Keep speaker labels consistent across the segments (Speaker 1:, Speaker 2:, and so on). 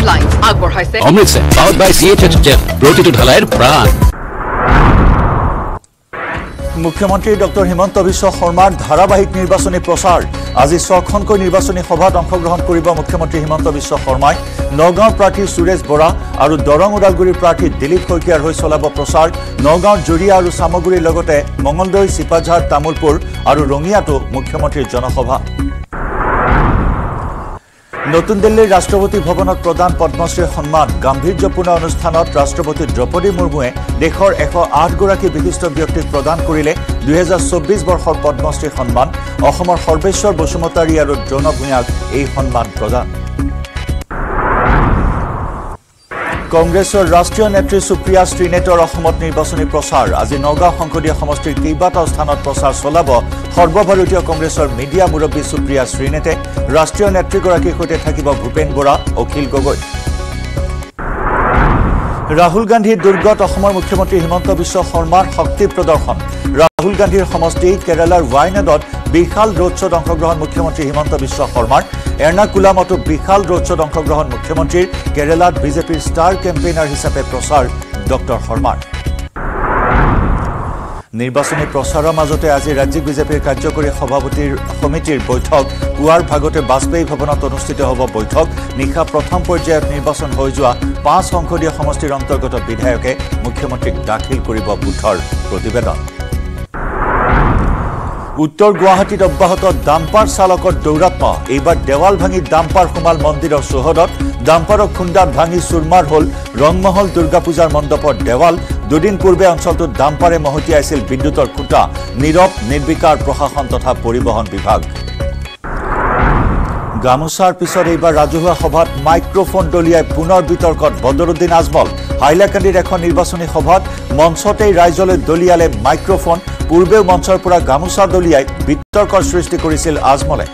Speaker 1: headline আগবঢ়াইছে
Speaker 2: Amritsar powered by CHHF প্ৰতিটো ঢালাইৰ প্ৰাণ
Speaker 3: মুখ্যমন্ত্ৰী ডক্টৰ হিমন্ত বিশ্ব শৰ্মাৰ ধাৰাবাহিক নিৰ্বাচনী প্ৰচাৰ আজি 6খনকৈ নিৰ্বাচনী সভাত অংশগ্ৰহণ কৰিব মুখ্যমন্ত্ৰী হিমন্ত বিশ্ব শৰ্মাই নগাঁৱৰ প্ৰাৰ্থী সুৰেশ বৰা আৰু দৰং ওদালগুৰিৰ প্ৰাৰ্থী দিলীপ শইকীয়াৰ হৈ চলাব প্ৰচাৰ নগাঁৱৰ জুৰিয়া আৰু সামগুৰিৰ লগতে মঙলদৈ সিপাঝাৰ তামুলপুৰ আৰু ৰঙিয়াতো মুখ্যমন্ত্ৰীৰ জনসভা নতুন দিল্লীৰ ৰাষ্ট্ৰপতি ভৱনত প্ৰদান পদ্মশ্ৰী সন্মান গাম্ভীৰ্যপূৰ্ণ অনুষ্ঠানত ৰাষ্ট্ৰপতি দ্ৰৌপদী মুৰ্মুৱে দেশৰ 108 গৰাকী বিশিষ্ট ব্যক্তিক প্ৰদান কৰিলে 2024 বৰ্ষৰ পদ্মশ্ৰী সন্মান অসমৰ সৰ্বেশ্বৰ বসুমতাৰী আৰু দ্ৰোণ ভূঞাক এই সন্মান প্ৰদান কংগ্ৰেছৰ ৰাষ্ট্ৰীয় নেত্ৰী সুপ্ৰিয়া শ্ৰীনেতৰ অসমত নিৰ্বাচনী প্ৰচাৰ আজি নগাঁও সংসদীয় সমষ্টিৰ কেইবাটাও স্থানত প্ৰচাৰ চলাব সৰ্বভাৰতীয় কংগ্ৰেছৰ মিডিয়া মুৰব্বী সুপ্ৰিয়া শ্ৰীনেতে ৰাষ্ট্ৰীয় নেত্ৰীগৰাকীৰ সৈতে থাকিব ভূপেন বৰা অখিল গগৈ ৰাহুল গান্ধীৰ দুৰ্গত অসমৰ মুখ্যমন্ত্ৰী হিমন্ত বিশ্ব শৰ্মাৰ শক্তি প্ৰদৰ্শন ৰাহুল গান্ধীৰ সমষ্টি কেৰালাৰ ৱাইনাডত বিশাল ৰোড শ্ব'ত অংশগ্ৰহণ মুখ্যমন্ত্ৰী হিমন্ত বিশ্ব শৰ্মাৰ এৰ্নাকুলামতো বিশাল ৰোড শ্ব'ত অংশগ্ৰহণ মুখ্যমন্ত্ৰীৰ কেৰালাত বিজেপিৰ ষ্টাৰ কেম্পেইনাৰ হিচাপে প্ৰচাৰ ডক্টৰ শৰ্মাৰ নিৰ্বাচনী প্ৰচাৰৰ মাজতে আজি ৰাজ্যিক বিজেপিৰ কাৰ্যকৰী সভাপতিৰ সমিতিৰ বৈঠক পুৱাৰ ভাগতে বাজপেয়ী ভৱনত অনুষ্ঠিত হ'ব বৈঠক নিশা প্ৰথম পৰ্যায়ত নিৰ্বাচন হৈ যোৱা 5 সংসদীয় সমষ্টিৰ অন্তৰ্গত বিধায়কে মুখ্যমন্ত্ৰীক দাখিল কৰিব বুধৰ প্ৰতিবেদন উত্তৰ গুৱাহাটীত অব্যাহত ডাম্পাৰ চালকৰ দৌৰাত্ম এইবাৰ দেৱাল ভাঙি ডাম্পাৰ সোমাল মন্দিৰৰ চৌহদত ডাম্পাৰক খুন্দাত ভাঙি চুৰমাৰ হ'ল ৰংমহল দুৰ্গা পূজাৰ মণ্ডপৰ দেৱাল দুদিন পূৰ্বে অঞ্চলটোত ডাম্পাৰে মহতিয়াইছিল বিদ্যুতৰ খুঁটা নীৰৱ নিৰ্বিকাৰ প্ৰশাসন তথা পৰিবহণ বিভাগ গামোচাৰ পিছত এইবাৰ ৰাজহুৱা সভাত মাইক্ৰফোন দলিয়াই পুনৰ বিতৰ্কত বদৰুদ্দিন আজমল হাইলাকান্দিৰ এখন নিৰ্বাচনী সভাত মঞ্চতেই ৰাইজলৈ দলিয়ালে মাইক্ৰফোন পূৰ্বেও মঞ্চৰ পৰা গামোচা দলিয়াই বিতৰ্কৰ সৃষ্টি কৰিছিল আজমলে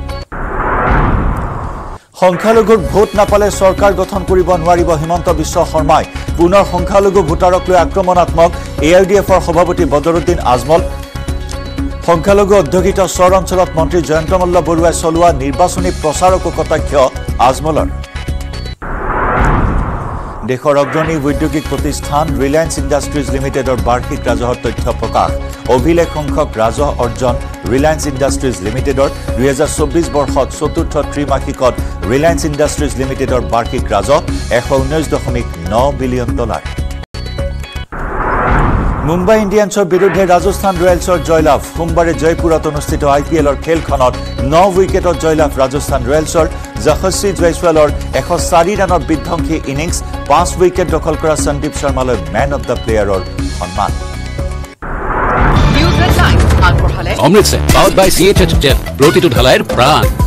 Speaker 3: সংখ্যালঘুক ভোট নাপালে চৰকাৰ গঠন কৰিব নোৱাৰিব হিমন্ত বিশ্ব শৰ্মাই পুনৰ সংখ্যালঘু ভোটাৰক লৈ আক্ৰমণাত্মক এআইডিএফৰ সভাপতি বদৰুদ্দিন আজমল সংখ্যালঘু অধ্যুষিত চৰ অঞ্চলত মন্ত্ৰী জয়ন্ত মল্ল বৰুৱাই চলোৱা নিৰ্বাচনী প্ৰচাৰকো কটাক্ষ আজমলৰ দেশৰ অগ্ৰণী ঔদ্যোগিক প্ৰতিষ্ঠান ৰিলায়েন্স ইণ্ডাষ্ট্ৰিজ লিমিটেডৰ বাৰ্ষিক ৰাজহৰ তথ্য প্ৰকাশ অভিলেখ সংখ্যক ৰাজহ অৰ্জন ৰিলায়েন্স ইণ্ডাষ্ট্ৰিজ লিমিটেডৰ 2024 বৰ্ষত চতুৰ্থ ত্ৰিমাসিকত ৰিলায়েন্স ইণ্ডাষ্ট্ৰিজ লিমিটেডৰ বাৰ্ষিক ৰাজহ $119.9 বিলিয়ন মুম্বাই ইণ্ডিয়ান্সৰ বিৰুদ্ধে ৰাজস্থান ৰয়েলছৰ জয়লাভ সোমবাৰে জয়পুৰত অনুষ্ঠিত আইপিএলৰ খেলখনত 9 উইকেটত জয়লাভ ৰাজস্থান ৰয়েলছৰ যশস্বী জয়সৱালৰ 104 ৰানৰ বিধ্বংসী ইনিংছ 5 উইকেট দখল কৰা সন্দীপ শৰ্মালৈ মেন অফ দ্য প্লেয়াৰৰ সন্মান
Speaker 1: নিউজ 18 আগবঢ়ালে
Speaker 2: অমৃতসৰ powered by CHHF প্ৰতিটো ঢালাইৰ প্ৰাণ